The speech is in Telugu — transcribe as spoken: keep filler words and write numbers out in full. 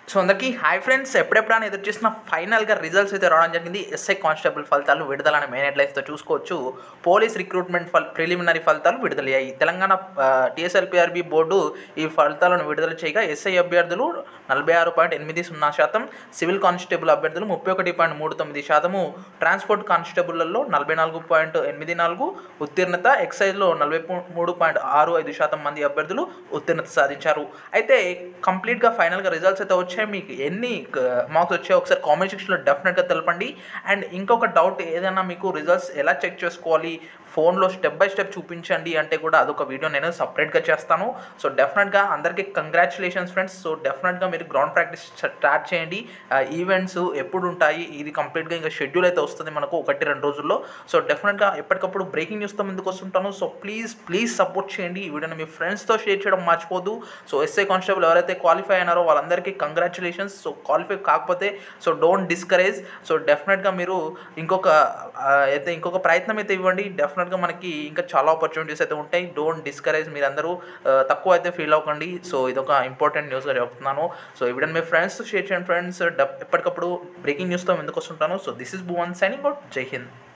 సో అందరికీ హాయ్ ఫ్రెండ్స్, ఎప్పుడెప్పుడైనా ఎదురు చూసిన ఫైనల్గా రిజల్ట్స్ అయితే రావడం జరిగింది. ఎస్ఐ కానిస్టేబుల్ ఫలితాలు విడుదలని మెయిన్ హెడ్లైన్స్తో చూసుకోవచ్చు. పోలీస్ రిక్రూట్మెంట్ ఫల్ ప్రిలిమినరీ ఫలితాలు విడుదలయ్యాయి. తెలంగాణ టీఎస్ఎల్పిఆర్బి బోర్డు ఈ ఫలితాలను విడుదల చేయగా ఎస్ఐ అభ్యర్థులు నలభై ఆరు పాయింట్ ఎనిమిది సున్నా శాతం, సివిల్ కానిస్టేబుల్ అభ్యర్థులు ముప్పై ఒకటి పాయింట్ మూడు తొమ్మిది శాతము, ట్రాన్స్పోర్ట్ కానిస్టేబుళ్లలో నలభై నాలుగు పాయింట్ ఎనిమిది నాలుగు ఉత్తీర్ణత, ఎక్సైజ్లో నలభై మూడు పాయింట్ ఆరు ఐదు శాతం మంది అభ్యర్థులు ఉత్తీర్ణత సాధించారు. అయితే కంప్లీట్గా ఫైనల్గా రిజల్ట్స్ అయితే వచ్చాయి. మీకు ఎన్ని మార్క్స్ వచ్చాయో ఒకసారి కామెంట్ సెక్షన్లో డెఫినెట్గా తెలపండి. అండ్ ఇంకొక డౌట్, ఏదైనా మీకు రిజల్ట్స్ ఎలా చెక్ చేసుకోవాలి, ఫోన్లో స్టెప్ బై స్టెప్ చూపించండి అంటే కూడా అదొక వీడియో నేను సపరేట్గా చేస్తాను. సో డెఫినెట్గా అందరికీ కంగ్రాచులేషన్స్ ఫ్రెండ్స్. సో డెఫినెట్గా మీరు గ్రౌండ్ ప్రాక్టీస్ స్టార్ట్ చేయండి. ఈవెంట్స్ ఎప్పుడు ఉంటాయి, ఇది కంప్లీట్గా ఇంకా షెడ్యూల్ అయితే వస్తుంది మనకు ఒకటి రెండు రోజుల్లో. సో డెఫినెట్గా ఎప్పటికప్పుడు బ్రేకింగ్ న్యూస్తో ముందుకు వస్తుంటాను. సో ప్లీజ్ ప్లీజ్ సపోర్ట్ చేయండి. ఈ వీడియోని మీ ఫ్రెండ్స్తో షేర్ చేయడం మర్చిపోదు. సో ఎస్ఐ కానిస్టేబుల్ ఎవరైతే క్వాలిఫై అయినారో వాళ్ళందరికీ కంగ్రాచులేషన్స్. సో క్వాలిఫై కాకపోతే సో డోంట్ డిస్కరేజ్. సో డెఫినెట్గా మీరు ఇంకొక అయితే ఇంకొక ప్రయత్నం అయితే ఇవ్వండి. డెఫినెట్గా మనకి ఇంకా చాలా ఆపర్చునిటీస్ అయితే ఉంటాయి. Don't discourage. మీరు అందరూ తక్కువ అయితే ఫీల్ అవ్వకండి. సో ఇదొక ఇంపార్టెంట్ న్యూస్గా చెప్తున్నాను. సో వీడియోని మీ ఫ్రెండ్స్ షేర్ చేయండి ఫ్రెండ్స్. ఎప్పటికప్పుడు బ్రేకింగ్ న్యూస్తో ముందుకు వస్తుంటాను. So this is Bhuvan signing out. జై హింద్.